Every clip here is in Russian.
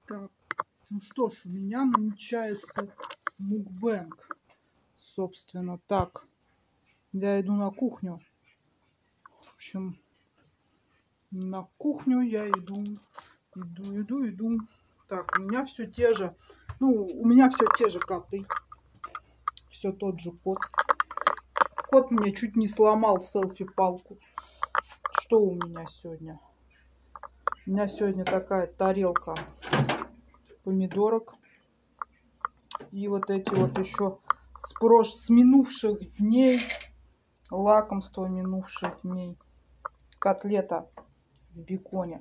Так, ну что ж, у меня намечается мукбэнг. Собственно, так. Я иду на кухню. В общем, на кухню я иду. Иду. Так, у меня все те же. Ну, у меня все те же коты. Все тот же кот. Кот мне чуть не сломал селфи-палку. Что у меня сегодня? У меня сегодня такая тарелка помидорок. И вот эти вот еще с минувших дней, лакомство минувших дней, котлета в беконе.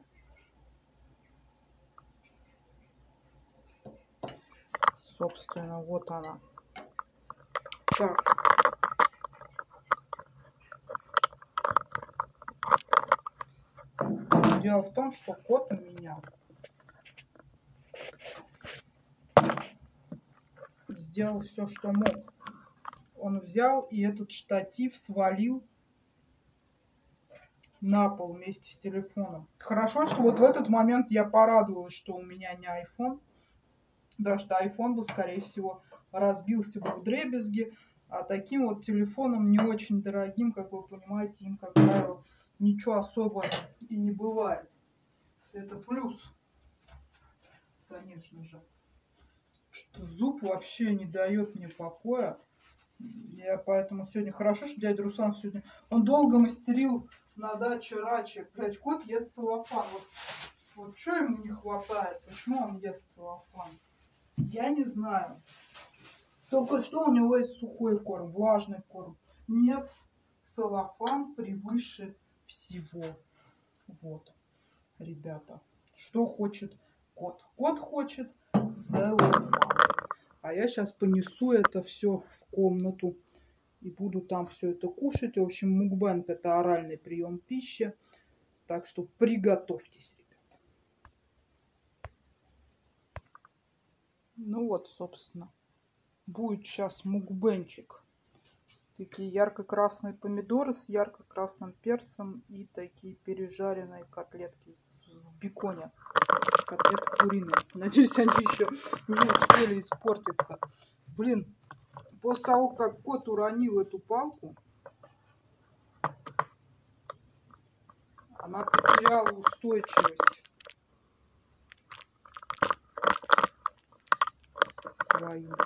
Собственно, вот она. Так. Дело в том, что кот у меня сделал все, что мог. Он взял и этот штатив свалил на пол вместе с телефоном. Хорошо, что вот в этот момент я порадовалась, что у меня не iPhone. Потому что iPhone бы, скорее всего, разбился бы вдребезги. А таким вот телефоном не очень дорогим, как вы понимаете, им, как правило, ничего особо и не бывает. Это плюс, конечно же. Что зуб вообще не дает мне покоя. Я поэтому сегодня хорошо, что дядя Руслан сегодня... Он долго мастерил на даче рачи. Блядь, кот ест целлофан. Вот что ему не хватает? Почему он ест целлофан? Я не знаю. Только что у него есть сухой корм, влажный корм. Нет, целлофан превыше всего. Вот, ребята. Что хочет кот? Кот хочет целлофан. А я сейчас понесу это все в комнату и буду там все это кушать. В общем, мукбэнг — это оральный прием пищи. Так что приготовьтесь, ребята. Ну вот, собственно, будет сейчас мукбэнчик. Такие ярко-красные помидоры с ярко-красным перцем и такие пережаренные котлетки в беконе. Котлеты куриные. Надеюсь, они еще не успели испортиться. Блин, после того, как кот уронил эту палку, она потеряла устойчивость свою.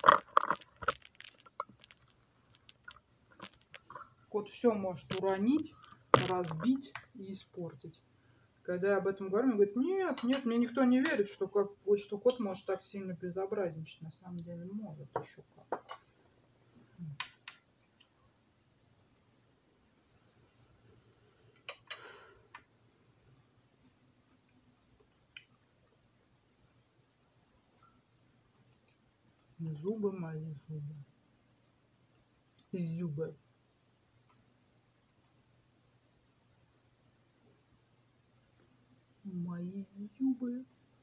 Кот все может уронить, разбить и испортить. Когда я об этом говорю, он говорит: нет, мне никто не верит, что кот может так сильно безобразничать. На самом деле может еще как. Зубы мои, зубы. Зубы. Мои зубы.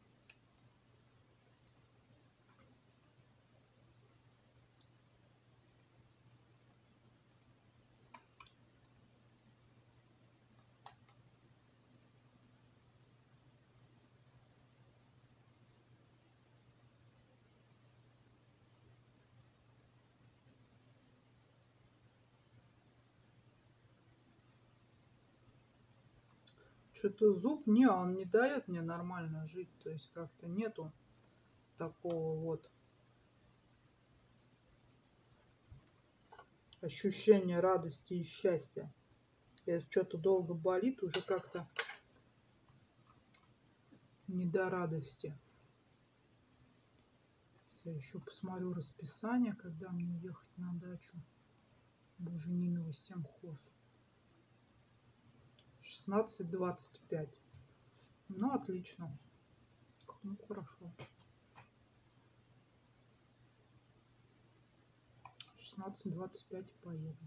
Что-то зуб, он не дает мне нормально жить. То есть как-то нету такого вот ощущения радости и счастья. Если что-то долго болит, уже как-то не до радости. Я еще посмотрю расписание, когда мне ехать на дачу. Бужениново семхоз. 16:25. Ну, отлично. Ну, хорошо. 16:25 поеду.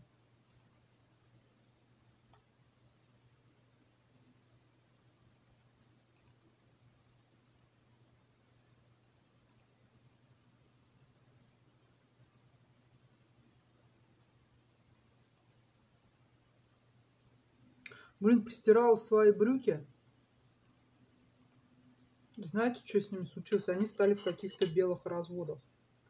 Блин, постирала свои брюки. Знаете, что с ними случилось? Они стали в каких-то белых разводах.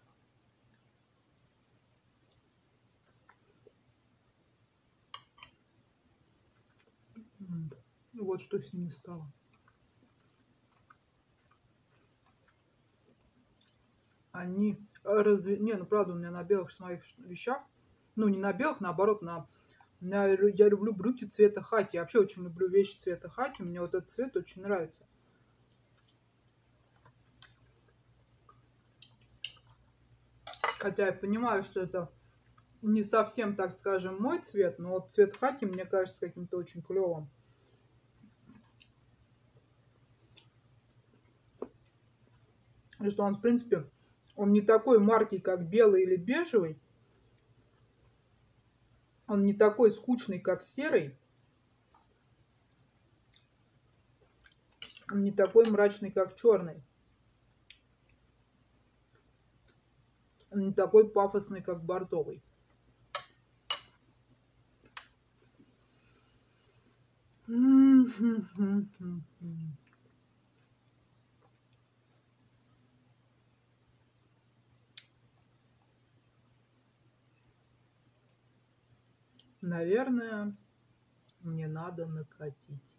Вот что с ними стало. Они Не, ну правда, у меня на белых моих вещах, ну не на белых, наоборот, я люблю брюки цвета хаки. Я вообще очень люблю вещи цвета хаки. Мне вот этот цвет очень нравится. Хотя я понимаю, что это не совсем, так скажем, мой цвет, но вот цвет хаки мне кажется каким-то очень клевым. И что он, в принципе, он не такой марки, как белый или бежевый. Он не такой скучный, как серый. Он не такой мрачный, как черный. Он не такой пафосный, как бордовый. Наверное, мне надо накатить.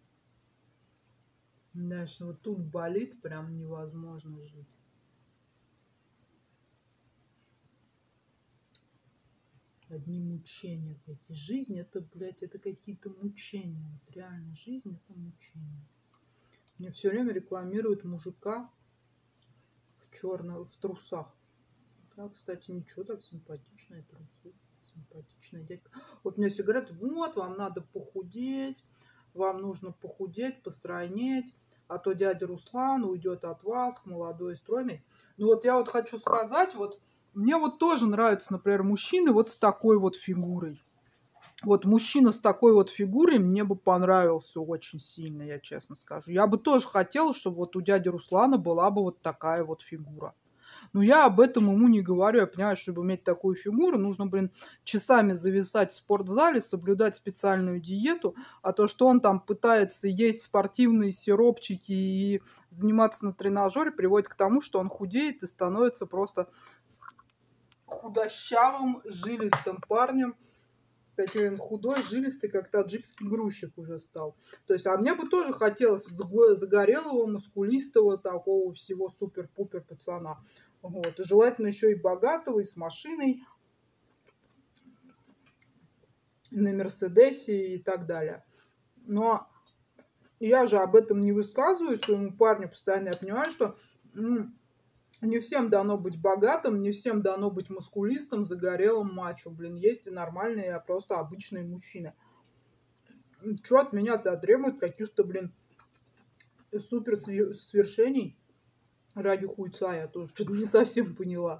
Знаешь, вот тут болит, прям невозможно жить. Одни мучения какие. Жизнь это, блядь, это какие-то мучения. Вот реально, жизнь это мучения. Мне все время рекламируют мужика в трусах. Да, кстати, ничего, так симпатичные трусы. Симпатичная дядька. Вот мне все говорят, вот, вам надо похудеть, вам нужно похудеть, постройнеть, а то дядя Руслан уйдет от вас, молодой и стройный. Ну вот я вот хочу сказать, вот мне вот тоже нравятся, например, мужчины вот с такой вот фигурой. Вот мужчина с такой вот фигурой мне бы понравился очень сильно, я честно скажу. Я бы тоже хотела, чтобы вот у дяди Руслана была бы вот такая вот фигура. Но я об этом ему не говорю. Я понимаю, чтобы иметь такую фигуру, нужно, блин, часами зависать в спортзале, соблюдать специальную диету. А то, что он там пытается есть спортивные сиропчики и заниматься на тренажере, приводит к тому, что он худеет и становится просто худощавым, жилистым парнем. Такой он худой, жилистый, как таджикский грузчик уже стал. То есть, а мне бы тоже хотелось загорелого, мускулистого, такого всего супер-пупер пацана. Вот. И желательно еще и богатого, и с машиной, и на Мерседесе и так далее. Но я же об этом не высказываю своему парню постоянно. Я понимаю, что не всем дано быть богатым, не всем дано быть мускулистым, загорелым мачо. Блин, есть и нормальные, просто обычные мужчины. Что от меня-то требуют каких-то, блин, супер свершений ради хуйца? Я тоже что-то не совсем поняла.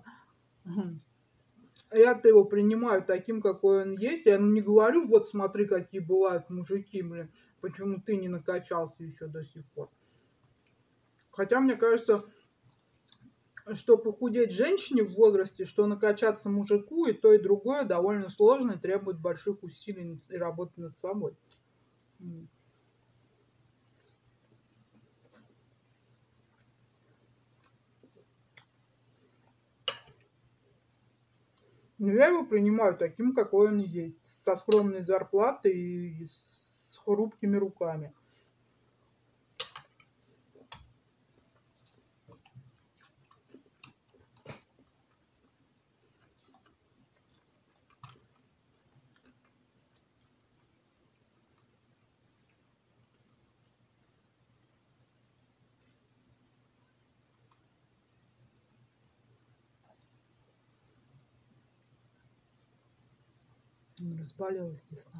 Я-то его принимаю таким, какой он есть. Я ему не говорю, вот смотри, какие бывают мужики, блин, почему ты не накачался еще до сих пор. Хотя, мне кажется, что похудеть женщине в возрасте, что накачаться мужику, и другое довольно сложно и требует больших усилий и работы над собой. Но я его принимаю таким, какой он есть. Со скромной зарплатой и с хрупкими руками. Разболелась весна.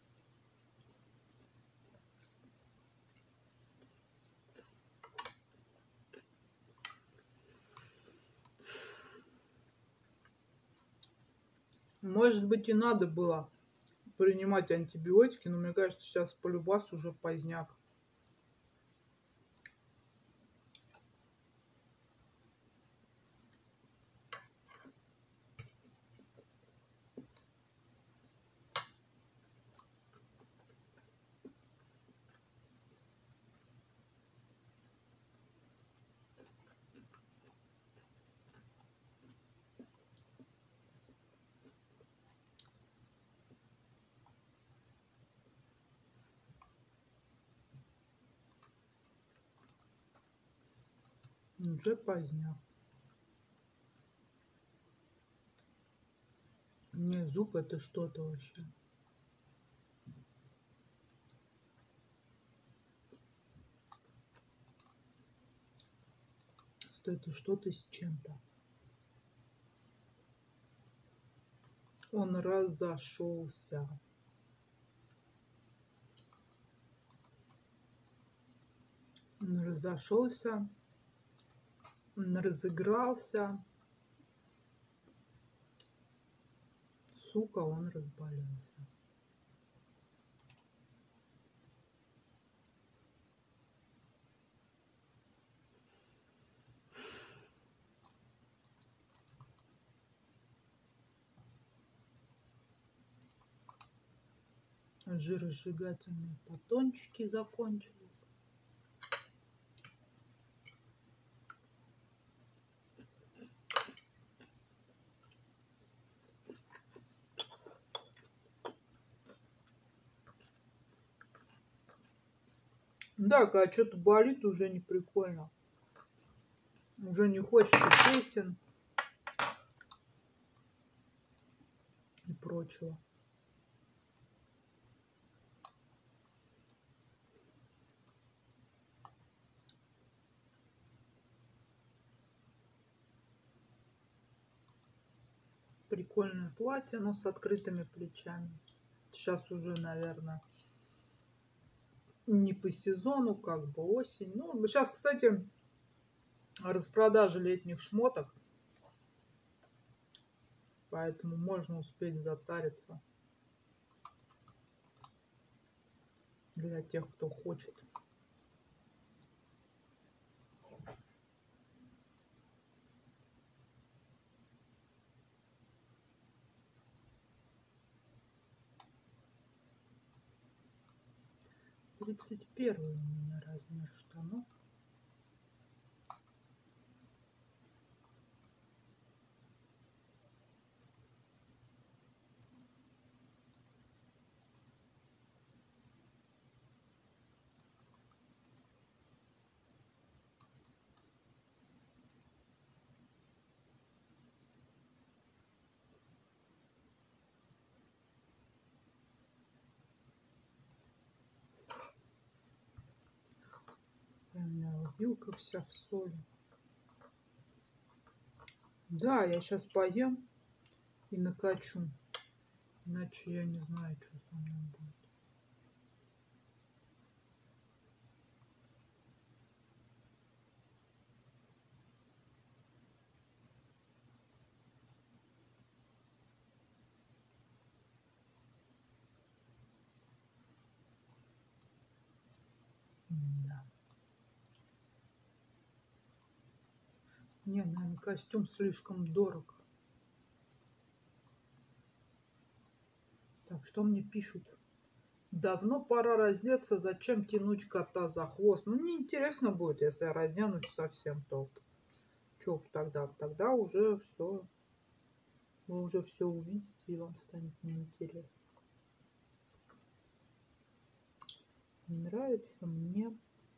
Может быть, и надо было принимать антибиотики, но мне кажется, сейчас полюбас уже поздняк. Уже поздно. Не, зуб это что-то вообще. Что это что-то с чем-то. Он разошелся. Он разошелся. Он разыгрался. Сука, он разболелся. Жиросжигательные батончики закончились. Да, когда что-то болит, уже не прикольно. Уже не хочется песен и прочего. Прикольное платье, но с открытыми плечами. Сейчас уже, наверное, не по сезону, как бы осень. Ну, сейчас, кстати, распродажа летних шмоток. Поэтому можно успеть затариться. Для тех, кто хочет. Тридцать первый у меня размер штанов. У меня вилка вся в соли. Да, я сейчас поем и накачу. Иначе я не знаю, что со мной будет. Да. Не, наверное, костюм слишком дорог. Так, что мне пишут? Давно пора раздеться, зачем тянуть кота за хвост? Ну, мне интересно будет, если я разденусь совсем, то что тогда? Тогда уже все, вы уже все увидите, и вам станет неинтересно. Не нравится мне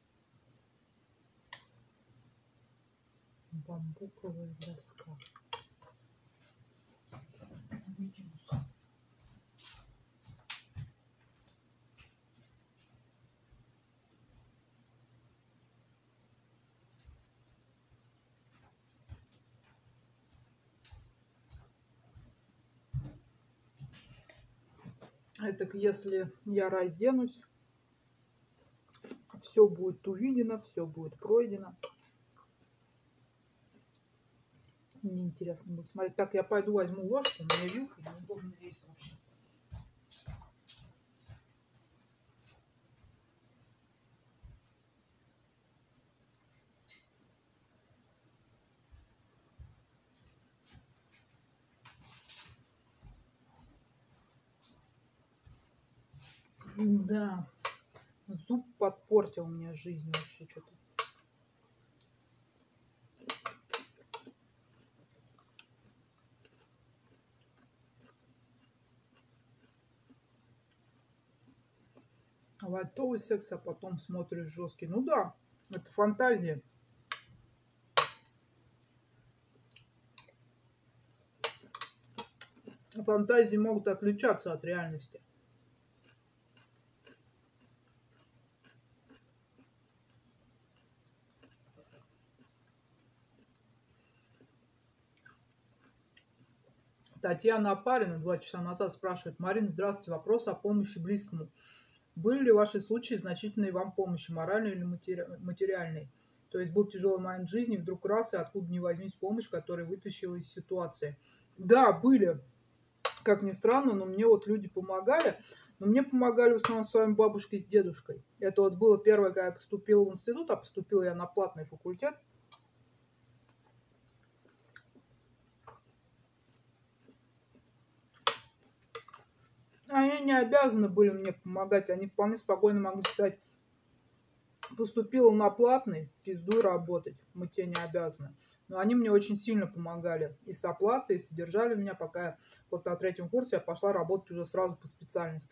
бамбуковая доска. Это если я разденусь, все будет увидено, все будет пройдено. Мне интересно будет смотреть. Так, я пойду возьму ложку, у меня вилка неудобно есть вообще. Да, зуб подпортил мне жизнь вообще что-то. Лайтовый секс, а потом смотришь жесткий. Ну да, это фантазия. фантазии могут отличаться от реальности. Татьяна Апарина 2 часа назад спрашивает: Марина, здравствуйте, вопрос о помощи близкому. Были ли ваши случаи значительной вам помощи, моральной или материальной? То есть был тяжелый момент жизни, вдруг раз, и откуда не возьмись помощь, которая вытащила из ситуации. Да, были, как ни странно, но мне вот люди помогали. Но мне помогали в основном с вами бабушкой с дедушкой. Это вот было первое, когда я поступила в институт, а поступила я на платный факультет. Они не обязаны были мне помогать, они вполне спокойно могли сказать: поступила на платный, пиздуй работать, мы тебе не обязаны. Но они мне очень сильно помогали и с оплатой, и содержали меня, пока я вот на 3-м курсе я пошла работать уже сразу по специальности.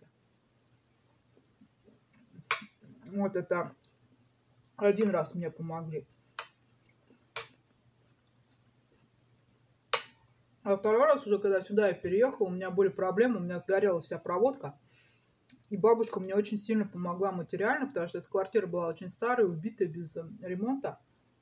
Вот это один раз мне помогли. А второй раз уже, когда сюда я переехала, у меня были проблемы, у меня сгорела вся проводка. И бабушка мне очень сильно помогла материально, потому что эта квартира была очень старая, убитая, без ремонта.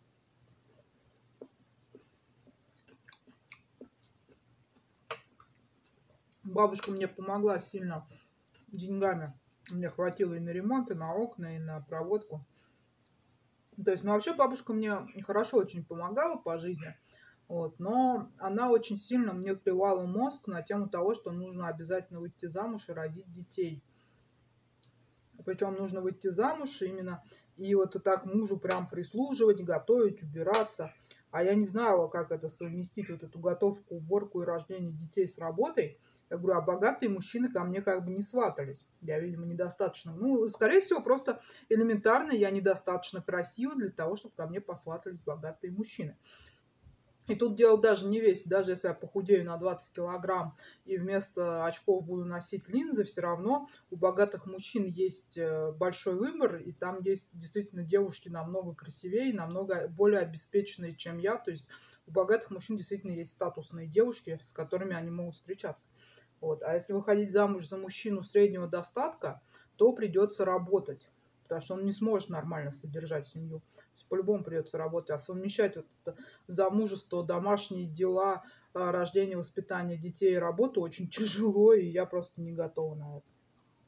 Бабушка мне помогла сильно деньгами. Мне хватило и на ремонт, и на окна, и на проводку. То есть, ну вообще бабушка мне хорошо очень помогала по жизни. Вот, но она очень сильно мне клевала мозг на тему того, что нужно обязательно выйти замуж и родить детей. Причем нужно выйти замуж именно и вот так мужу прям прислуживать, готовить, убираться. А я не знала, как это совместить, вот эту готовку, уборку и рождение детей с работой. Я говорю, а богатые мужчины ко мне как бы не сватались. Я, видимо, недостаточно. Ну, скорее всего, просто элементарно я недостаточно красива для того, чтобы ко мне посватались богатые мужчины. И тут дело даже не в весе. Даже если я похудею на 20 килограмм и вместо очков буду носить линзы, все равно у богатых мужчин есть большой выбор, и там есть действительно девушки намного красивее, намного более обеспеченные, чем я. То есть у богатых мужчин действительно есть статусные девушки, с которыми они могут встречаться. Вот. А если выходить замуж за мужчину среднего достатка, то придется работать, потому что он не сможет нормально содержать семью. То есть по-любому придется работать. А совмещать вот это замужество, домашние дела, рождение, воспитание детей и работу очень тяжело, и я просто не готова на это.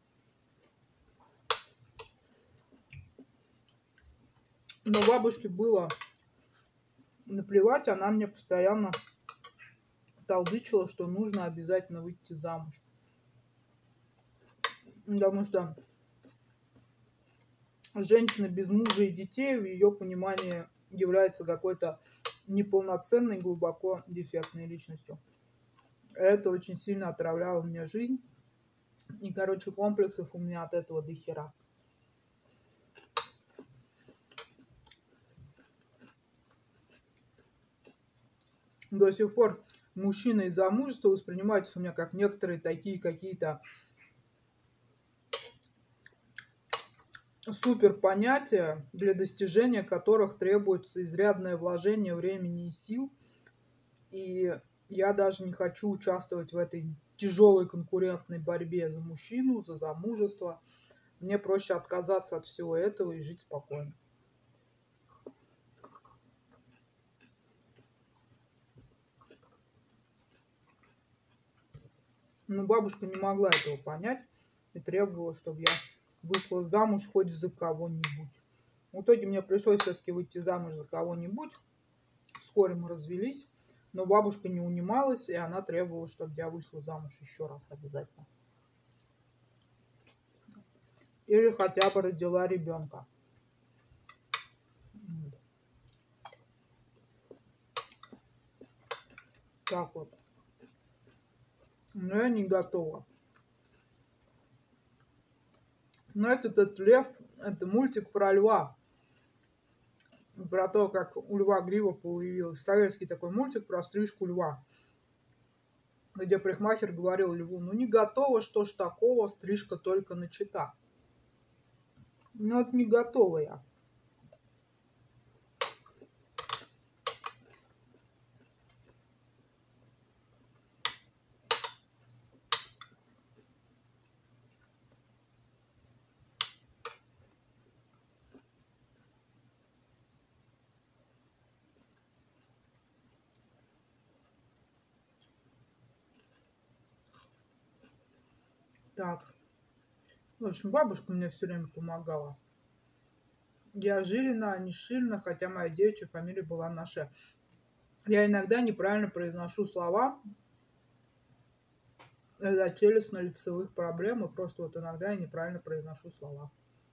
Но бабушке было наплевать, она мне постоянно толдычила, что нужно обязательно выйти замуж. Потому что женщина без мужа и детей в ее понимании является какой-то неполноценной, глубоко дефектной личностью. Это очень сильно отравляло мне жизнь. И, короче, комплексов у меня от этого до хера. До сих пор мужчина и замужество воспринимаются у меня как некоторые такие какие-то супер понятия, для достижения которых требуется изрядное вложение времени и сил. И я даже не хочу участвовать в этой тяжелой конкурентной борьбе за мужчину, за замужество. Мне проще отказаться от всего этого и жить спокойно. Но бабушка не могла этого понять и требовала, чтобы я вышла замуж хоть за кого-нибудь. В итоге мне пришлось все-таки выйти замуж за кого-нибудь. Вскоре мы развелись, но бабушка не унималась, и она требовала, чтобы я вышла замуж еще раз обязательно. Или хотя бы родила ребенка. Так вот. Но я не готова. Но этот лев, это мультик про льва. Про то, как у льва грива появилась. Советский такой мультик про стрижку льва. Где парикмахер говорил льву: ну не готова, что ж такого, стрижка только начата. Ну вот не готова я. Так. В общем, бабушка мне все время помогала. Я Жилина, а не Шильна, хотя моя девичья фамилия была наша. Я иногда неправильно произношу слова из-за челюстно-лицевых проблем, и просто вот иногда я неправильно произношу слова.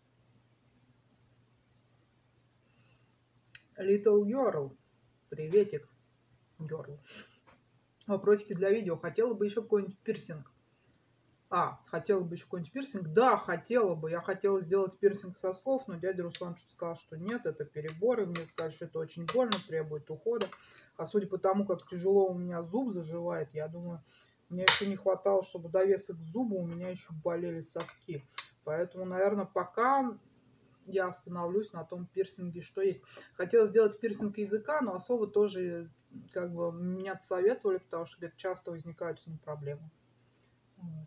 Little Girl. Приветик, Girl. Вопросики для видео. Хотела бы еще какой-нибудь пирсинг? Хотела бы еще какой-нибудь пирсинг? Да, хотела бы. Я хотела сделать пирсинг сосков, но дядя Руслан сказал, что нет, это переборы. Мне сказали, что это очень больно, требует ухода. А судя по тому, как тяжело у меня зуб заживает, я думаю, мне еще не хватало, чтобы довесок к зубу у меня еще болели соски. Поэтому, наверное, пока я остановлюсь на том пирсинге, что есть. Хотела сделать пирсинг языка, но особо тоже как бы меня советовали, потому что говорят, часто возникают с ним проблемы. Вот.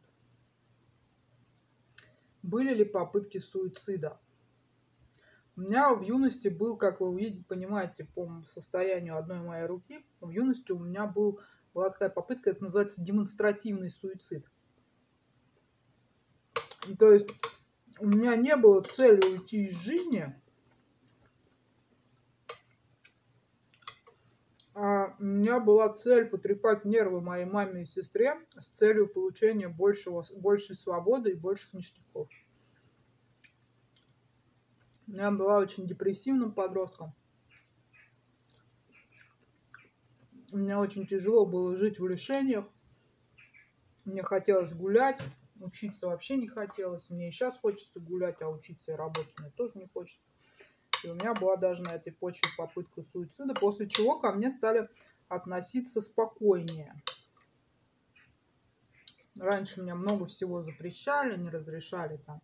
Были ли попытки суицида? У меня в юности был, как вы увидите, понимаете, по состоянию одной моей руки, в юности у меня была такая попытка, это называется демонстративный суицид. То есть у меня не было цели уйти из жизни, а у меня была цель потрепать нервы моей маме и сестре с целью получения большей свободы и больших ништяков. Я была очень депрессивным подростком. Мне очень тяжело было жить в лишениях. Мне хотелось гулять, учиться вообще не хотелось. Мне и сейчас хочется гулять, а учиться и работать мне тоже не хочется. И у меня была даже на этой почве попытка суицида, после чего ко мне стали относиться спокойнее. Раньше мне много всего запрещали, не разрешали там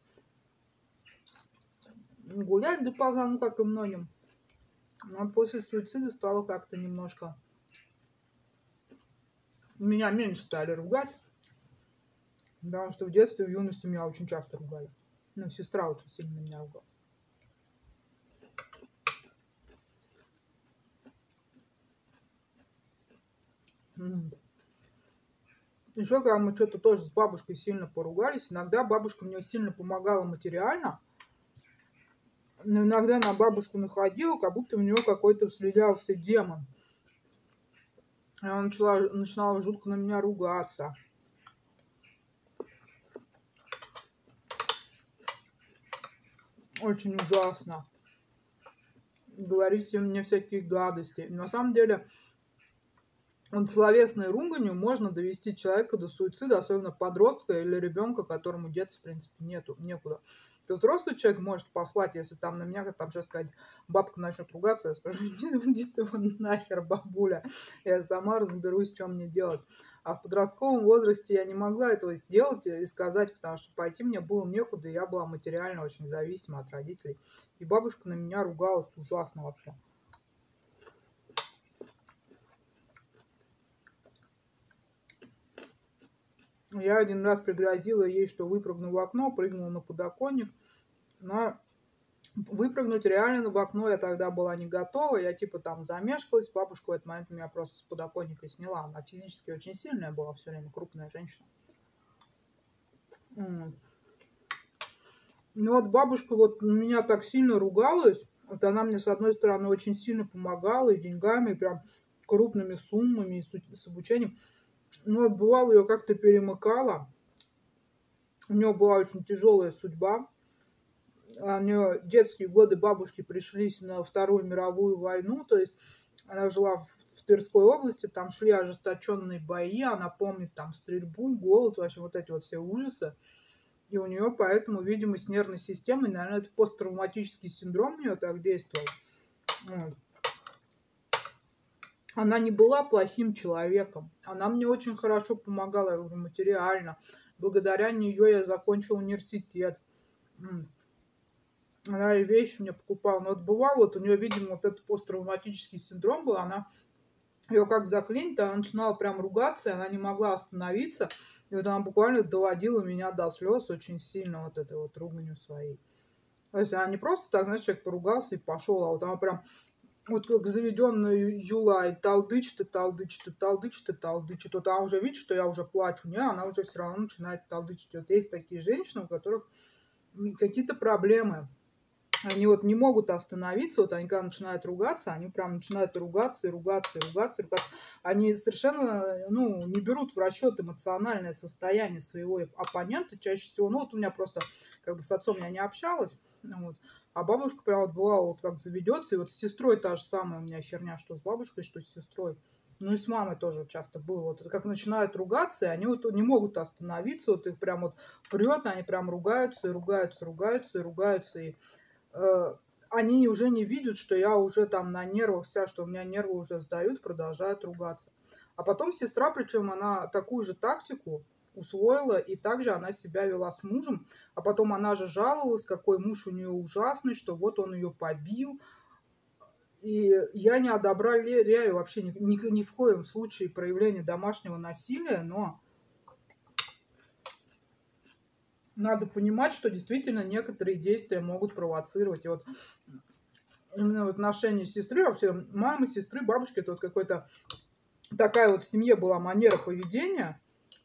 гулять допоздна, ну как и многим. Но после суицида стало как-то немножко... Меня меньше стали ругать. Потому что в детстве, в юности меня очень часто ругали. Ну, сестра очень сильно меня ругала. Еще когда мы что-то тоже с бабушкой сильно поругались, иногда бабушка мне сильно помогала материально, но иногда на бабушку находила, как будто у нее какой-то вследялся демон. И она начинала жутко на меня ругаться. Очень ужасно. Говорить мне всякие гадости. На самом деле, словесной руганью можно довести человека до суицида, особенно подростка или ребенка, которому деться, в принципе, некуда. То взрослый человек может послать, если там на меня, как там сейчас сказать, бабка начнет ругаться, я скажу, иди ты вон нахер, бабуля, я сама разберусь, что мне делать. А в подростковом возрасте я не могла этого сделать и сказать, потому что пойти мне было некуда, и я была материально очень зависима от родителей. И бабушка на меня ругалась ужасно вообще. Я один раз пригрозила ей, что выпрыгну в окно, прыгнула на подоконник, но выпрыгнуть реально в окно я тогда была не готова, я типа там замешкалась, бабушка в этот момент меня просто с подоконника сняла, она физически очень сильная была все время, крупная женщина. Ну вот бабушка вот на меня так сильно ругалась, вот она мне с одной стороны очень сильно помогала и деньгами, и прям крупными суммами, и с обучением. Но вот бывало ее как-то перемыкала, у нее была очень тяжелая судьба. У нее детские годы бабушки пришлись на Вторую мировую войну, то есть она жила в Тверской области, там шли ожесточенные бои, она помнит там стрельбу, голод, вообще вот эти вот все ужасы. И у нее поэтому, видимо, с нервной системой, наверное, это посттравматический синдром у нее так действовал. Вот. Она не была плохим человеком. Она мне очень хорошо помогала, я говорю, материально. Благодаря нее я закончила университет. Она и вещи мне покупала. Но вот бывало, вот у нее, видимо, вот этот посттравматический синдром был, она ее как заклинит, она начинала прям ругаться, и она не могла остановиться. И вот она буквально доводила меня до слез очень сильно вот этой вот руганью своей. То есть она не просто так, знаешь, человек поругался и пошел, а вот она прям Вот как заведенная Юлай, талдычит и талдычит, и талдычит, и талдычит. Вот она уже видит, что я уже плачу, не, она уже все равно начинает талдычить. Вот есть такие женщины, у которых какие-то проблемы. Они вот не могут остановиться, вот они когда начинают ругаться, они прям начинают ругаться и ругаться, и ругаться, и ругаться. Они совершенно, ну, не берут в расчет эмоциональное состояние своего оппонента чаще всего. Ну, вот у меня просто, как бы с отцом я не общалась, вот, а бабушка прям вот бывала, вот как заведется, и вот с сестрой та же самая у меня херня, что с бабушкой, что с сестрой. Ну и с мамой тоже часто было. Вот это как начинают ругаться, и они вот не могут остановиться, вот их прям вот прет, они прям ругаются, и ругаются, ругаются, и ругаются, и э, они уже не видят, что я уже там на нервах вся, что у меня нервы уже сдают, продолжают ругаться. А потом сестра, причем она такую же тактику усвоила, и также она себя вела с мужем, а потом она же жаловалась, какой муж у нее ужасный, что вот он ее побил. И я не одобряю вообще ни в коем случае проявление домашнего насилия, но надо понимать, что действительно некоторые действия могут провоцировать. И вот именно в отношении сестры, вообще мамы, сестры, бабушки, это вот какой-то такая вот в семье была манера поведения,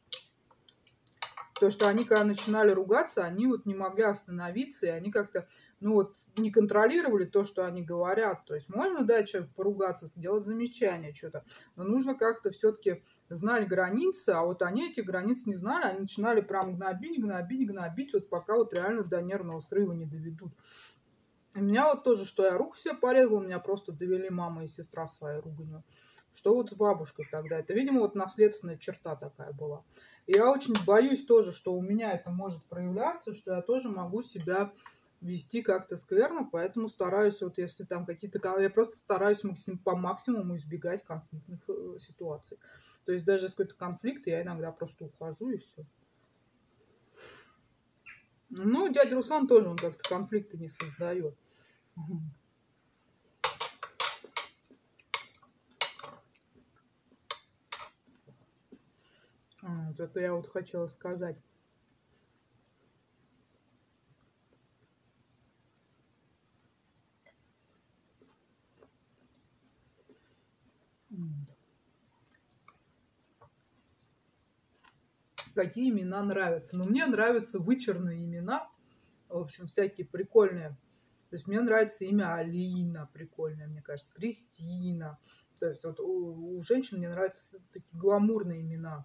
то, что они, когда начинали ругаться, они вот не могли остановиться, и они как-то, ну вот, не контролировали то, что они говорят. То есть можно дать человеку поругаться, сделать замечание, что-то, но нужно как-то все-таки знать границы, а вот они эти границы не знали, они начинали прям гнобить, гнобить, гнобить, вот пока вот реально до нервного срыва не доведут. У меня вот тоже, что я руку себе порезала, меня просто довели мама и сестра своей руганью. Что вот с бабушкой тогда? Это, видимо, вот наследственная черта такая была. И я очень боюсь тоже, что у меня это может проявляться, что я тоже могу себя вести как-то скверно, поэтому стараюсь, вот если там какие-то... Я просто стараюсь по максимуму избегать конфликтных ситуаций. То есть даже если какой-то конфликт, я иногда просто ухожу и все. Ну, дядя Руслан тоже, он как-то конфликты не создает. Вот это я вот хотела сказать. Какие имена нравятся? Ну, мне нравятся вычурные имена. В общем, всякие прикольные. То есть мне нравится имя Алина, прикольное, мне кажется, Кристина. То есть вот у женщин мне нравятся такие гламурные имена.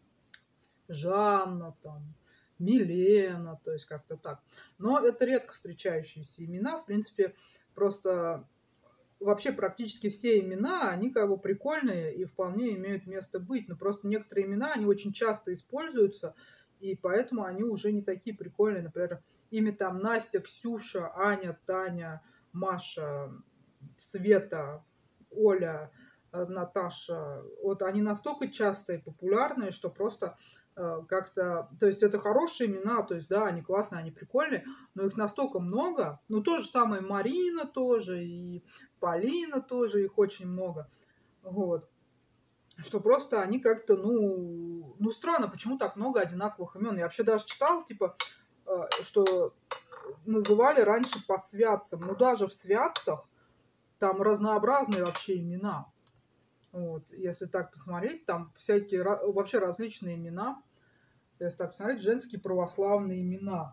Жанна там, Милена, то есть как-то так. Но это редко встречающиеся имена. В принципе, просто вообще практически все имена, они как бы прикольные и вполне имеют место быть. Но просто некоторые имена, они очень часто используются, и поэтому они уже не такие прикольные. Например, имя там Настя, Ксюша, Аня, Таня, Маша, Света, Оля, Наташа. Вот они настолько частые и популярные, что просто как-то... То есть это хорошие имена, то есть да, они классные, они прикольные, но их настолько много. Ну, то же самое Марина тоже, и Полина тоже, их очень много. Вот. Что просто они как-то, ну странно, почему так много одинаковых имен. Я вообще даже читал, типа, что называли раньше по святцам. Ну, даже в святцах там разнообразные вообще имена. Вот. Если так посмотреть, там всякие вообще различные имена. Если так посмотреть, женские православные имена.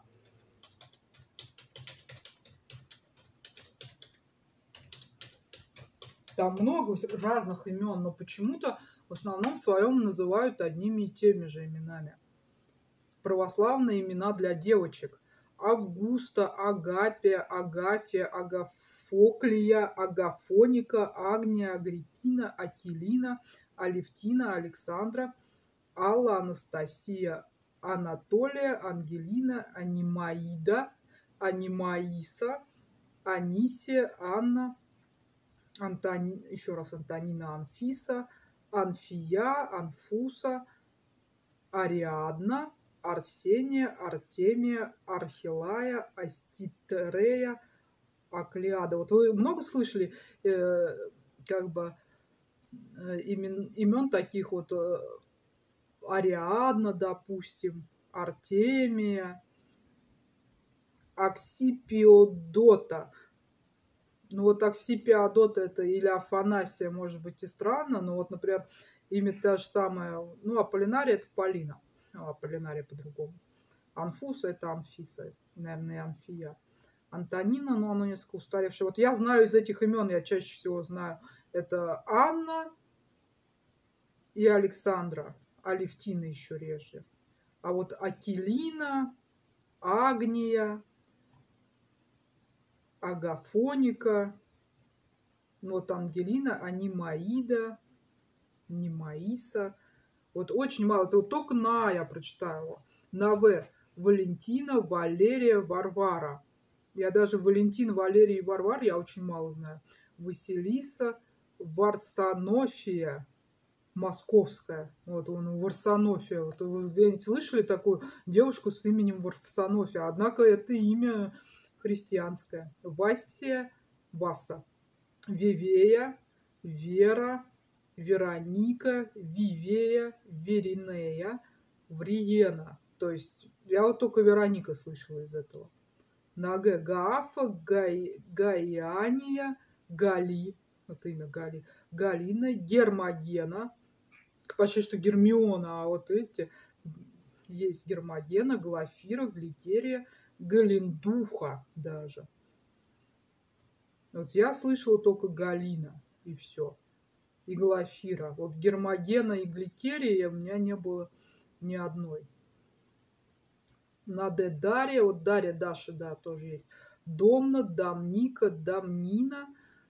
Там много разных имен, но почему-то в основном своем называют одними и теми же именами. Православные имена для девочек. Августа, Агапия, Агафия, Агафоклия, Агафоника, Агния, Агриппина, Акилина, Алевтина, Александра, Алла, Анастасия, Анатолия, Ангелина, Анимаида, Анимаиса, Анисия, Анна, еще раз Антонина, Анфиса, Анфия, Анфуса, Ариадна, Арсения, Артемия, Архилая, Аститрея, Аклеада. Вот вы много слышали как бы имен таких вот Ариадна, допустим, Артемия, Аксипиодота. Ну, вот Аксипия Адота это или Афанасия, может быть, и странно, но вот, например, имя та же самая, ну, Аполлинария это Полина, ну, Аполлинария по-другому. Анфуса это Анфиса, наверное, Анфия. Антонина, но оно несколько устаревшее. Вот я знаю из этих имен, я чаще всего знаю, это Анна и Александра, Алевтина еще реже. А вот Акилина, Агния, Агафоника, вот Ангелина, Анимаида, Немаиса. Вот очень мало. Это вот только на я прочитаю. На В. Валентина, Валерия, Варвара. Я даже Валентина, Валерия и Варвара я очень мало знаю. Василиса, Варсонофия, московская. Вот он, Варсонофия. Вот вы где-нибудь слышали такую девушку с именем Варсонофия? Однако это имя христианское. Васия, Васа. Вивея, Вера, Вероника, Вивея, Веринея, Вриена. То есть я вот только Вероника слышала из этого. На Г. Гаафа, Гаиания, Гали. Вот имя Гали. Галина, Гермогена. Почти что Гермиона, а вот видите, есть Гермогена, Глафира, Гликерия, Галиндуха даже. Вот я слышала только Галина, и все. И Глафира. Вот Гермогена и Гликерия у меня не было ни одной. На Д Дарья, вот Дарья, Даша, да, тоже есть. Домна, Дамника, Дамнина,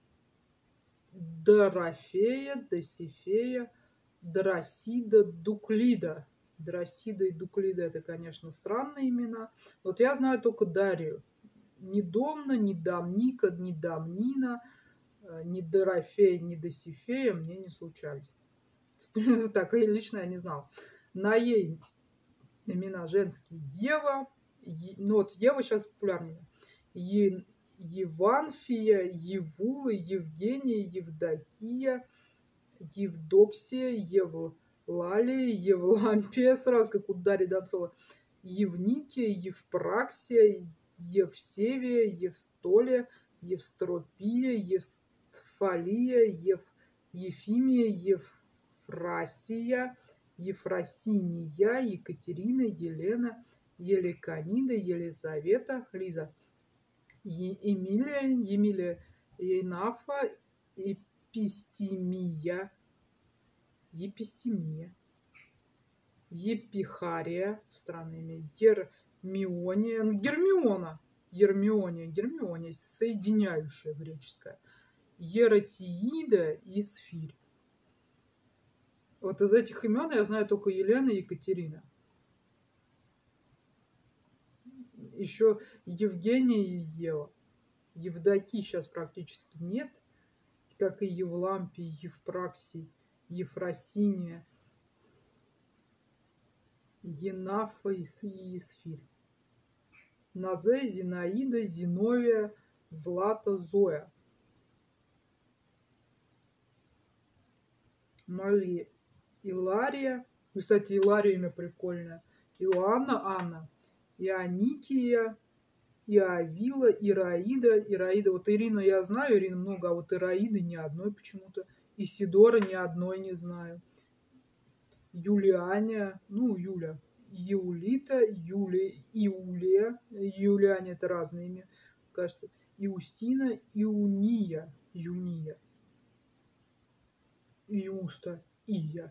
Дорофея, Досифея, Дросида, Дуклида. Дросида и Дуклида это, конечно, странные имена. Вот я знаю только Дарью. Ни Домна, ни Дамника, ни Дамнина, ни Дорофея, ни Досифея мне не случались. Так, и лично я не знал. На ей имена женские Ева. Ну вот Ева сейчас популярнее. Еванфия, Евула, Евгения, Евдокия, Евдоксия, Евлалия, Евлампия, сразу как у Дарьи Донцова. Евникия, Евпраксия, Евсевия, Евстолия, Евстропия, Евстфалия, Ефимия, Ефрасия, Ефросиния, Екатерина, Елена, Еликонида, Елизавета, Лиза, Емилия, Енафа, Епистемия, Епихария, странное имя, Гермиония, Гермиония, соединяющая греческая, Ератиида и Сфирь. Вот из этих имен я знаю только Елена и Екатерина. Еще Евгения и Ева. Евдокии сейчас практически нет, как и Евлампий, Евпраксий, Ефросиния, Енафа и Сфирь. Назе, Зинаида, Зиновия, Злата, Зоя. Мария, Илария. Кстати, Илария имя прикольное. Иоанна, Анна. Ионикия, Иовила, Ираида. Ираида. Вот Ирина я знаю, Ирина много, а вот Ираиды ни одной почему-то. Исидора ни одной не знаю. Юлианя, ну, Юля. Юлита, Иулия. Юлианя это разные имя, кажется. Иустина, Юния. Иуста, Ия.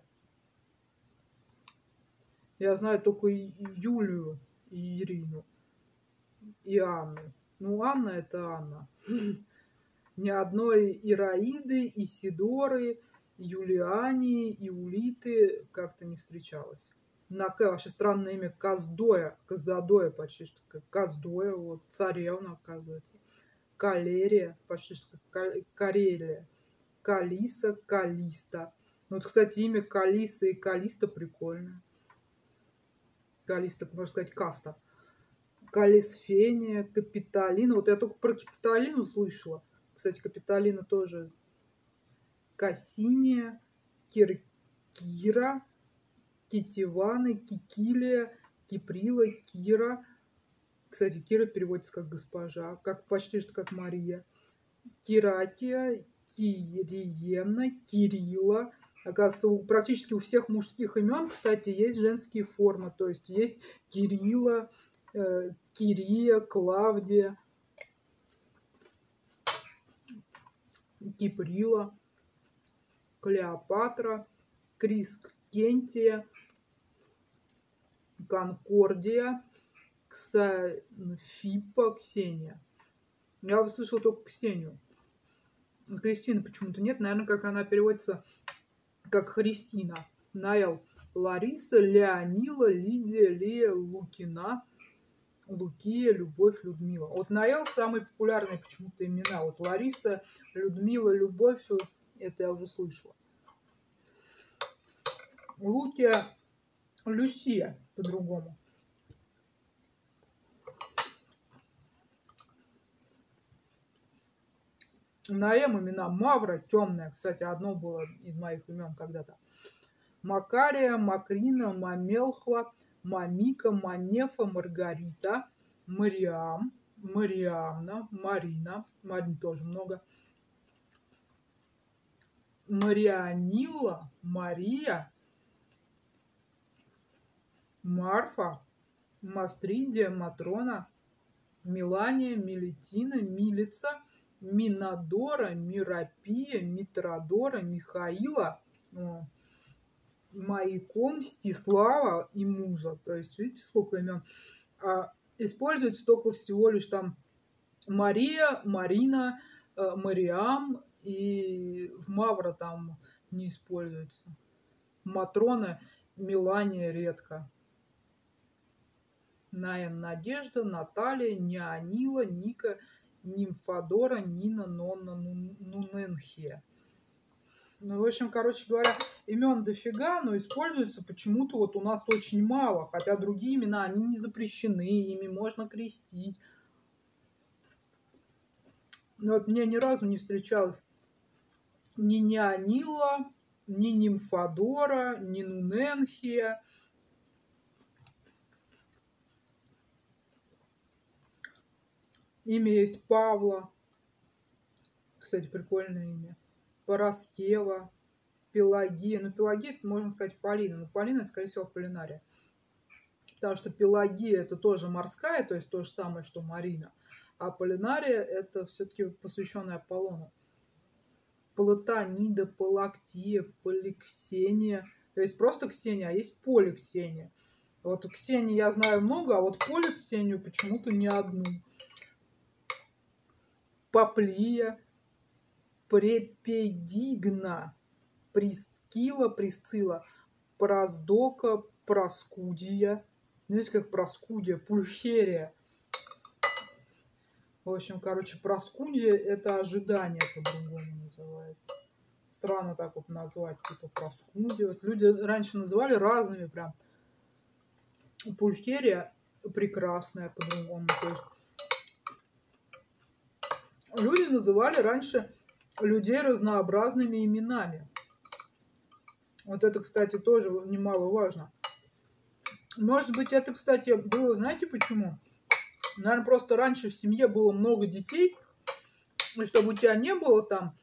Я знаю только Юлию и Ирину. И Анну. Ну, Анна это Анна. Ни одной Ираиды, Исидоры, Юлиани, Иулиты как-то не встречалось. На К вообще странное имя Каздоя. Казадоя почти что как Каздоя. Вот царевна, оказывается. Калерия, почти что как Карелия. Калиса, Калиста. Ну, вот, кстати, имя Калиса и Калиста прикольное. Калиста, можно сказать, каста. Калисфения, Капитолина. Вот я только про Капитолину слышала. Кстати, Капитолина тоже. Кассиния, Кира, Китиваны, Кикилия, Киприла, Кира. Кстати, Кира переводится как госпожа, как почти что как Мария. Киратия, Кириена, Кирилла. Оказывается, практически у всех мужских имен, кстати, есть женские формы. То есть есть Кирилла, Кирия, Клавдия, Киприла, Клеопатра, Крискентия, Конкордия, Ксафипа, Ксения. Я услышала только Ксению. Кристины почему-то нет. Наверное, как она переводится, как Христина. Наэл. Лариса, Леонила, Лидия, Лия, Лукина, Лукия, Любовь, Людмила. Вот Наэл самые популярные почему-то имена. Вот Лариса, Людмила, Любовь, это я уже слышала. Лукия, Люсия по-другому. На М имена Мавра, Темная. Кстати, одно было из моих имен когда-то. Макария, Макрина, Мамелхва, Мамика, Манефа, Маргарита, Мариам, Мариамна, Марина. Марин тоже много. Марианила, Мария, Марфа, Мастридия, Матрона, Милания, Милетина, Милица, Минадора, Мирапия, Митродора, Михаила, Маяком, Мстислава и Муза. То есть, видите, сколько имен. Используется только всего лишь там Мария, Марина, Мариам, и Мавра там не используется. Матрона, Милания редко. Наин, Надежда, Наталья, Неонила, Ника, Нимфодора, Нина, Нонна, Нуненхия. Ну, в общем, короче говоря, имен дофига, но используется почему-то вот у нас очень мало. Хотя другие имена, они не запрещены, ими можно крестить. Но вот мне ни разу не встречалось ни Неонила, ни Нимфодора, ни Нуненхия. Имя есть Павла. Кстати, прикольное имя. Параскева, Пелагия. Ну, Пелагия, это можно сказать Полина. Но Полина, это, скорее всего, Полинария. Потому что Пелагия, это тоже морская, то есть то же самое, что Марина. А Полинария, это все-таки посвященная Аполлону. Платонида, Палактия, Поликсения. То есть просто Ксения, а есть Поликсения. Вот Ксении я знаю много, а вот Поликсению почему-то не одну. Паплия, Препедигна, Прискила, Присцилла, Праздока, Проскудия. Знаете, как Проскудия, Пульхерия. В общем, короче, Проскудия — это ожидание по-другому называется. Странно так вот назвать, типа Проскудия. Вот люди раньше называли разными прям. Пульхерия прекрасная по-другому. То есть люди называли раньше людей разнообразными именами. Вот это, кстати, тоже немаловажно. Может быть, это, кстати, было, знаете почему? Наверное, просто раньше в семье было много детей, и чтобы у тебя не было там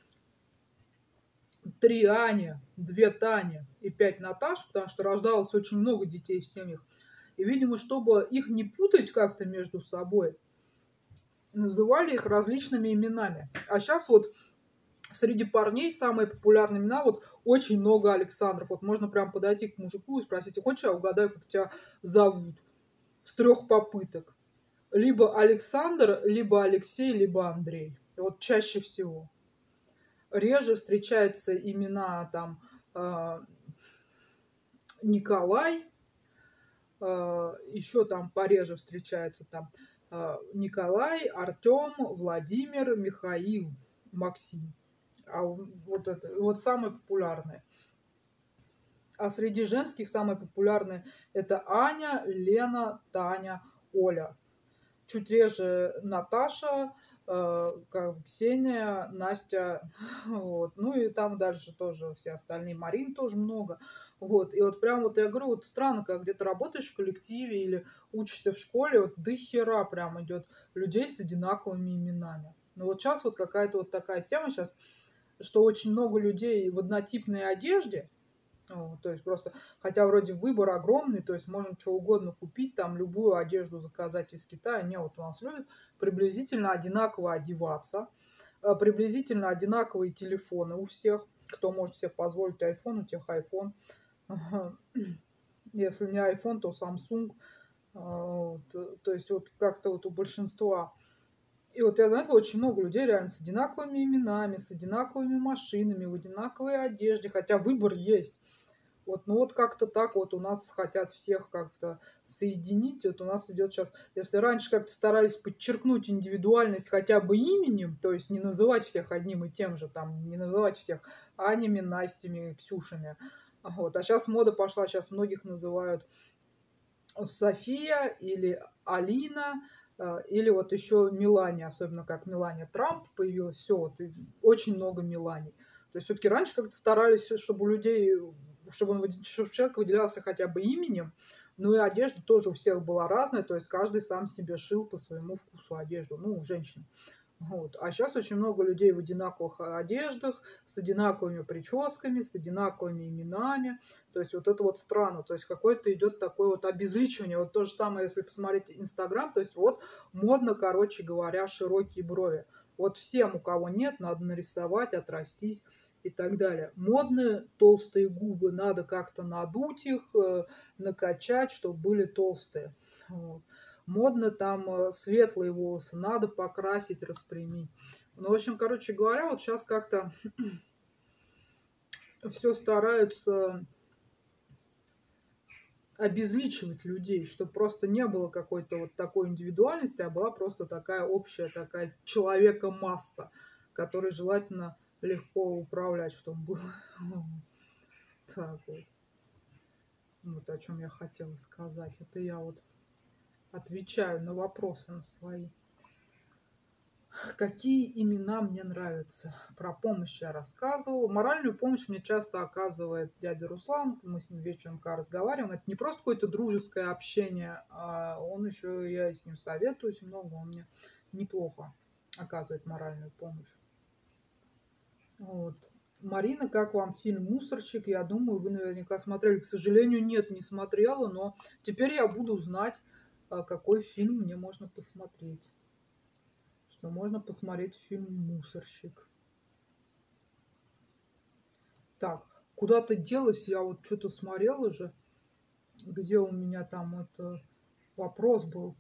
3 Ани, 2 Тани и 5 Наташ, потому что рождалось очень много детей в семьях. И, видимо, чтобы их не путать как-то между собой, называли их различными именами. А сейчас вот среди парней самые популярные имена, вот очень много Александров. Вот можно прям подойти к мужику и спросить: хочешь, я угадаю, как тебя зовут? С 3 попыток. Либо Александр, либо Алексей, либо Андрей. Вот чаще всего. Реже встречаются имена там Николай, еще там пореже встречается там Николай, Артем, Владимир, Михаил, Максим. А вот это вот самые популярные. А среди женских самые популярные это Аня, Лена, Таня, Оля. Чуть реже Наташа, Ксения, Настя. Вот. Ну и там дальше тоже все остальные. Марин тоже много. Вот. И вот прям вот я говорю, вот странно, когда где-то работаешь в коллективе или учишься в школе, вот до хера прям идет людей с одинаковыми именами. Но вот сейчас вот какая-то вот такая тема сейчас, что очень много людей в однотипной одежде, то есть просто, хотя вроде выбор огромный, то есть можно что угодно купить, там любую одежду заказать из Китая. Не, вот у нас любят приблизительно одинаково одеваться, приблизительно одинаковые телефоны у всех. Кто может себе позволить iPhone, у тех iPhone. Ага. Если не iPhone, то Samsung. Вот. То есть вот как-то вот у большинства. И вот я заметила, очень много людей реально с одинаковыми именами, с одинаковыми машинами, в одинаковой одежде, хотя выбор есть. Вот, ну вот как-то так вот у нас хотят всех как-то соединить. Вот у нас идет сейчас, если раньше как-то старались подчеркнуть индивидуальность хотя бы именем, то есть не называть всех одним и тем же, там, не называть всех Анями, Настями, Ксюшами. Вот. А сейчас мода пошла, сейчас многих называют София или Алина, или вот еще Мелания, особенно как Мелания Трамп появилась, все, вот, и очень много Меланий. То есть все-таки раньше как-то старались, чтобы у людей, чтобы человек выделялся хотя бы именем, ну и одежда тоже у всех была разная, то есть каждый сам себе шил по своему вкусу одежду, ну, женщин. Вот. А сейчас очень много людей в одинаковых одеждах, с одинаковыми прическами, с одинаковыми именами. То есть вот это вот странно. То есть какое-то идет такое вот обезличивание. Вот то же самое, если посмотреть Инстаграм. То есть вот модно, короче говоря, широкие брови. Вот всем, у кого нет, надо нарисовать, отрастить и так далее. Модные толстые губы, надо как-то надуть их, накачать, чтобы были толстые. Вот. Модно там светлые волосы, надо покрасить, распрямить. Ну, в общем, короче говоря, вот сейчас как-то все стараются обезличивать людей, чтобы просто не было какой-то вот такой индивидуальности, а была просто такая общая такая человека-масса, которой желательно легко управлять, чтобы было. Так вот. Вот о чем я хотела сказать. Это я вот отвечаю на вопросы на свои. Какие имена мне нравятся? Про помощь я рассказывала. Моральную помощь мне часто оказывает дядя Руслан. Мы с ним вечером разговариваем. Это не просто какое-то дружеское общение, а он еще, я с ним советуюсь много, он мне неплохо оказывает моральную помощь. Вот. Марина, как вам фильм «Мусорщик»? Я думаю, вы наверняка смотрели. К сожалению, нет, не смотрела, но теперь я буду знать, какой фильм мне можно посмотреть. Что можно посмотреть фильм «Мусорщик». Так, куда-то делась, я вот что-то смотрела же, где у меня там это вопрос был.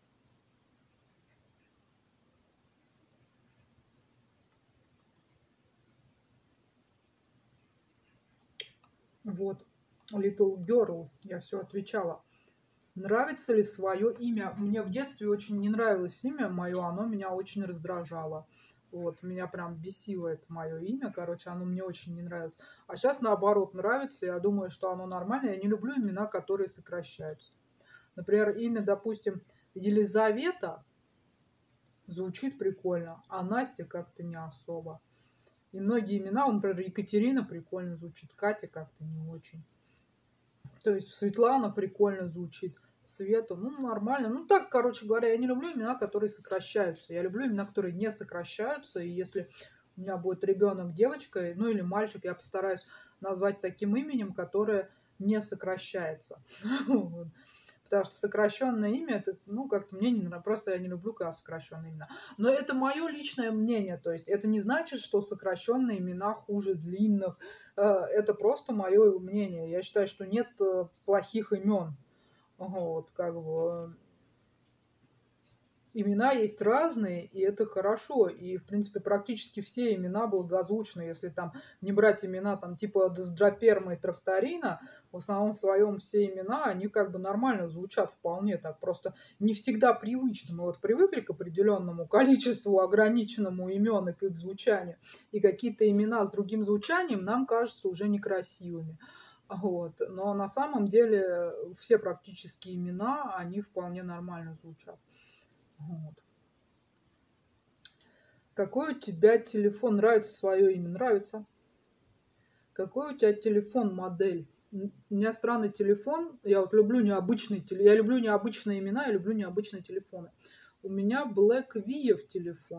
Вот, Little Girl, я все отвечала. Нравится ли свое имя? Мне в детстве очень не нравилось имя мое, оно меня очень раздражало. Вот, меня прям бесило это мое имя, короче, оно мне очень не нравилось. А сейчас наоборот нравится, я думаю, что оно нормальное. Я не люблю имена, которые сокращаются. Например, имя, допустим, Елизавета звучит прикольно, а Настя как-то не особо. И многие имена, например, Екатерина прикольно звучит, Катя как-то не очень. То есть Светлана прикольно звучит, Света, ну, нормально. Ну, так, короче говоря, я не люблю имена, которые сокращаются. Я люблю имена, которые не сокращаются. И если у меня будет ребенок девочкой, ну, или мальчик, я постараюсь назвать таким именем, которое не сокращается. Потому что сокращенное имя, это, ну, как-то мне не нравится. Просто я не люблю, когда сокращенные имена. Но это мое личное мнение. То есть это не значит, что сокращенные имена хуже длинных. Это просто мое мнение. Я считаю, что нет плохих имен. Вот, как бы имена есть разные, и это хорошо. И, в принципе, практически все имена благозвучны. Если там не брать имена там типа Дездроперма и Тракторина, в основном своем все имена, они как бы нормально звучат вполне так. Просто не всегда привычно. Мы вот привыкли к определенному количеству ограниченному имен и к их звучанию. И какие-то имена с другим звучанием нам кажутся уже некрасивыми. Вот. Но на самом деле все практически имена, они вполне нормально звучат. Вот. Какой у тебя телефон? Нравится свое имя? Нравится. Какой у тебя телефон, модель? У меня странный телефон. Я вот люблю необычные я люблю необычные имена, я люблю необычные телефоны. У меня Black View телефон.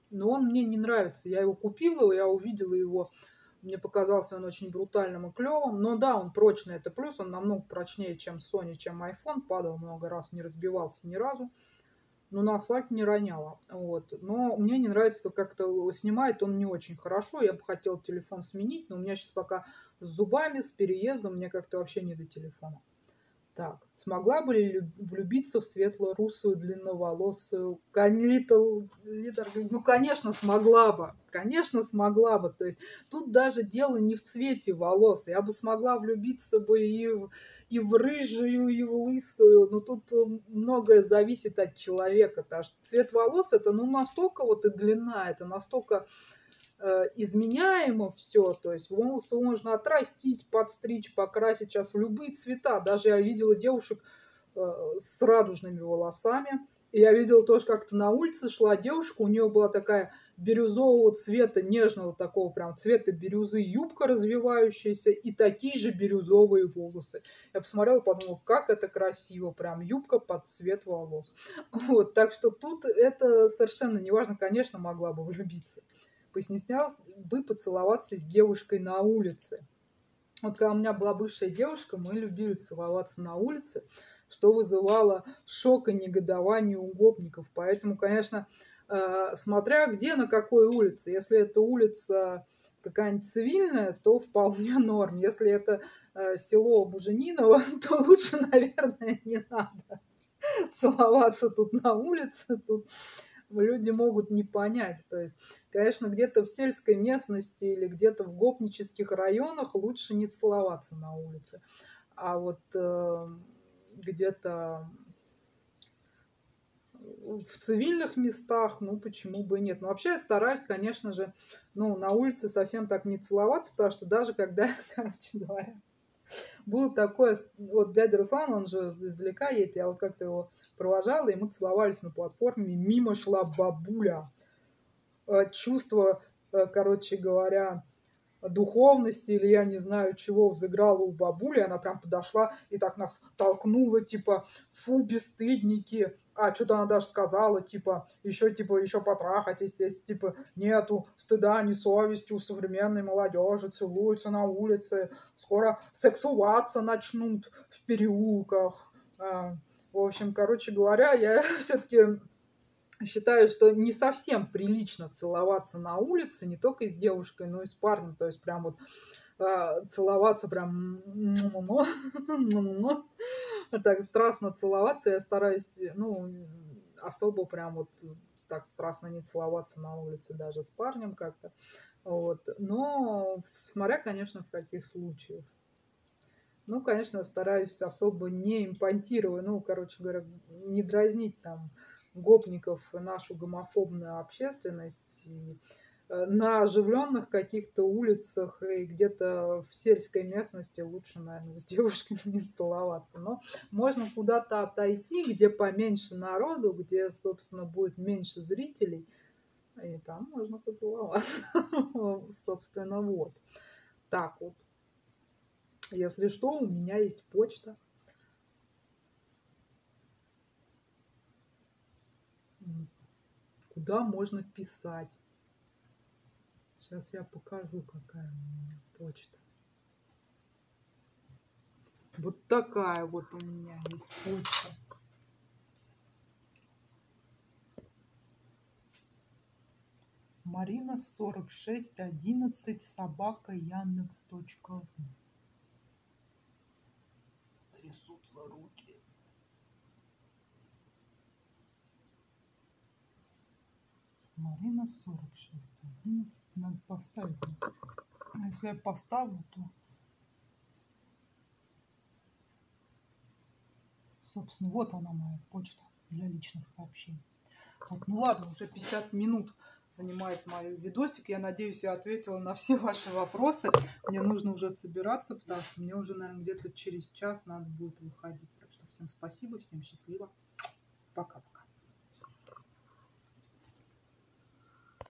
но он мне не нравится. Я его купила, я увидела его, мне показался он очень брутальным и клевым. Но да, он прочный, это плюс, он намного прочнее, чем Sony, чем iPhone. Падал много раз, не разбивался ни разу. Но на асфальт не роняла. Вот. Но мне не нравится, как-то снимает он не очень хорошо. Я бы хотела телефон сменить, но у меня сейчас пока с зубами, с переездом, мне как-то вообще не до телефона. Так, смогла бы ли влюбиться в светло-русую длинноволосую Ну, конечно, смогла бы. Конечно, смогла бы. То есть тут даже дело не в цвете волос. Я бы смогла влюбиться бы и в рыжую, и в лысую. Но тут многое зависит от человека. Потому что цвет волос это ну настолько вот и длина, это настолько изменяемо все, то есть волосы можно отрастить, подстричь, покрасить сейчас в любые цвета. Даже я видела девушек с радужными волосами. И я видела тоже, как-то на улице шла девушка, у нее была такая бирюзового цвета, нежного такого прям цвета бирюзы, юбка развивающаяся и такие же бирюзовые волосы. Я посмотрела и подумала, как это красиво, прям юбка под цвет волос. Вот, так что тут это совершенно неважно, конечно, могла бы влюбиться. Постеснялась бы поцеловаться с девушкой на улице. Вот когда у меня была бывшая девушка, мы любили целоваться на улице, что вызывало шок и негодование у гопников. Поэтому, конечно, смотря где, на какой улице. Если это улица какая-нибудь цивильная, то вполне норм. Если это село Бужениново, то лучше, наверное, не надо целоваться тут на улице. Тут люди могут не понять. То есть, конечно, где-то в сельской местности или где-то в гопнических районах лучше не целоваться на улице. А вот где-то в цивильных местах, ну, почему бы и нет. Но вообще я стараюсь, конечно же, ну, на улице совсем так не целоваться, потому что даже когда, короче говоря, было такое, вот дядя Руслан, он же издалека едет, я вот как-то его провожала, и мы целовались на платформе, мимо шла бабуля. Чувство, короче говоря, духовности или я не знаю чего взыграла у бабули, она прям подошла и так нас толкнула, типа, фу, бесстыдники, а что-то она даже сказала, типа, еще потрахайтесь, здесь, типа, нету стыда, ни совести у современной молодежи, целуются на улице, скоро сексуваться начнут в переулках. В общем, короче говоря, я все-таки считаю, что не совсем прилично целоваться на улице, не только с девушкой, но и с парнем. То есть прям вот целоваться прям так страстно целоваться. Я стараюсь, ну, особо прям вот так страстно не целоваться на улице даже с парнем как-то. Вот. Но смотря, конечно, в каких случаях. Ну, конечно, стараюсь особо не импонтировать, ну, короче говоря, не дразнить там гопников и нашу гомофобную общественность. И на оживленных каких-то улицах и где-то в сельской местности лучше, наверное, с девушками не целоваться. Но можно куда-то отойти, где поменьше народу, где, собственно, будет меньше зрителей, и там можно поцеловаться. Собственно, вот. Так вот. Если что, у меня есть почта. Куда можно писать. Сейчас я покажу, какая у меня почта. Вот такая вот у меня есть почта. Марина 4611 @Яндекс.ру. Трясутся руки. Марина 4611. Надо поставить. А если я поставлю, то, собственно, вот она моя почта для личных сообщений. Вот, ну ладно, уже 50 минут занимает мой видосик. Я надеюсь, я ответила на все ваши вопросы. Мне нужно уже собираться, потому что мне уже, наверное, где-то через час надо будет выходить. Так что всем спасибо, всем счастливо. Пока-пока.